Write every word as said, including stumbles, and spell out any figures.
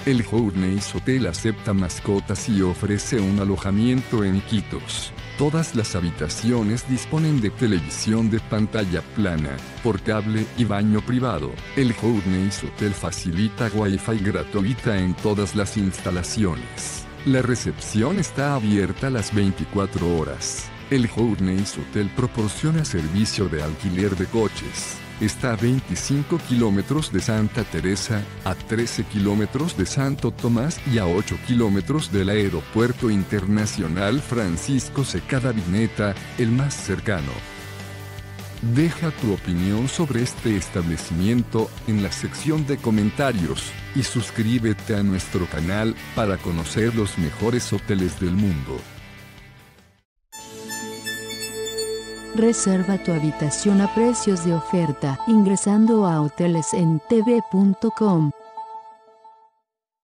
El Journeys Hotel acepta mascotas y ofrece un alojamiento en Iquitos. Todas las habitaciones disponen de televisión de pantalla plana, por cable y baño privado. El Journeys Hotel facilita Wi-Fi gratuita en todas las instalaciones. La recepción está abierta las veinticuatro horas. El Journeys Hotel proporciona servicio de alquiler de coches. Está a veinticinco kilómetros de Santa Teresa, a trece kilómetros de Santo Tomás y a ocho kilómetros del Aeropuerto Internacional Francisco Secada Vineta, el más cercano. Deja tu opinión sobre este establecimiento en la sección de comentarios y suscríbete a nuestro canal para conocer los mejores hoteles del mundo. Reserva tu habitación a precios de oferta ingresando a hoteles en t v punto com.